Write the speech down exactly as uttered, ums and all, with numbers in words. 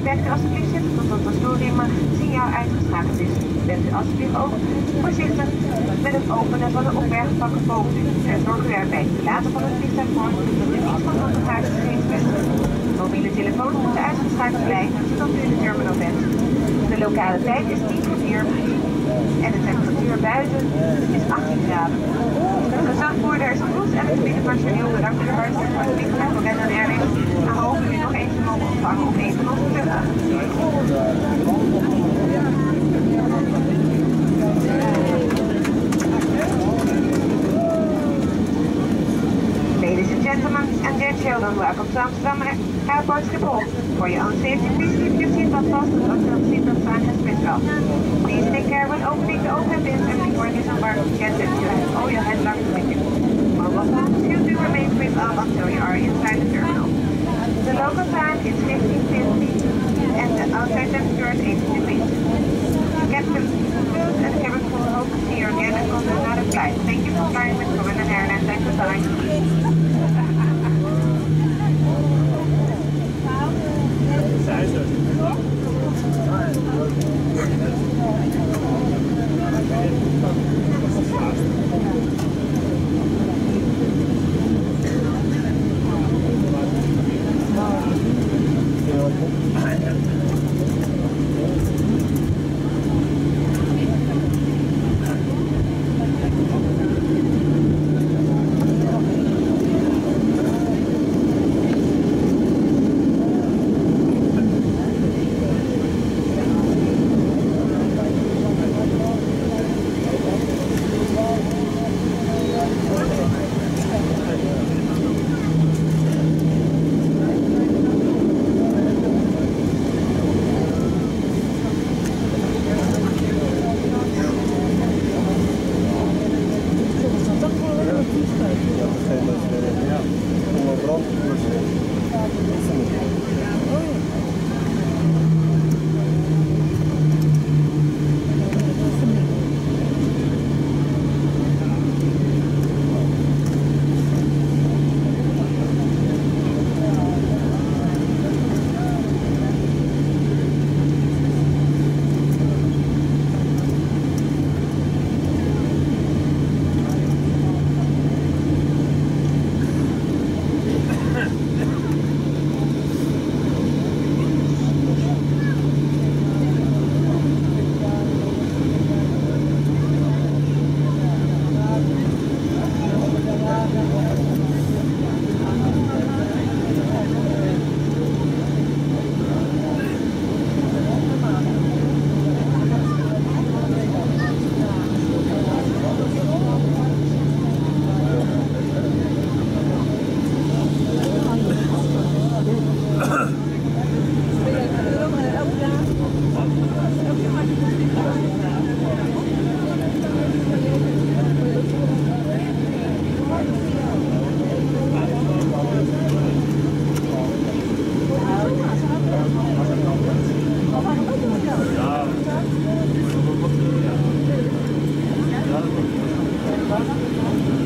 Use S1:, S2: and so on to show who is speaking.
S1: Bewerkt u alsjeblieft zitten tot het pastoorriemen-signaal uitgeschakeld is. Bent u alsjeblieft ook voorzichtig met het openen van de opbergpakken boven u. En zorg u erbij te laten van het vliegtuig voor dat u niet van de bagage gegeten bent. Mobiele telefoons moeten uitgeschakeld blijven zodat u in de terminal bent. De lokale tijd is tien voor vier en de temperatuur buiten is achttien graden. De gezagvoerder is goed en het personeel bedankt voor de hartstikke voor het vliegtuig van Red Airlines en hopen u nog eens te mogen ontvangen op een van onze vluchten. Ladies and gentlemen and dear children, welcome to Amsterdam Airport Schiphol. For your own safety, please keep your seatbelt fastened until the seatbelt sign has been off. Please take care when opening the overhead bins and before disembarking to get that you have all your hand luggage with you. Mobile phones should be remain switched off until you are inside the terminal. The local time is fifteen fifty and the outside temperature is eighteen degrees. Captain Food and cabin crew hope to see you again and on another flight. Thank you for flying with Command Airlines and goodbye.
S2: Ja.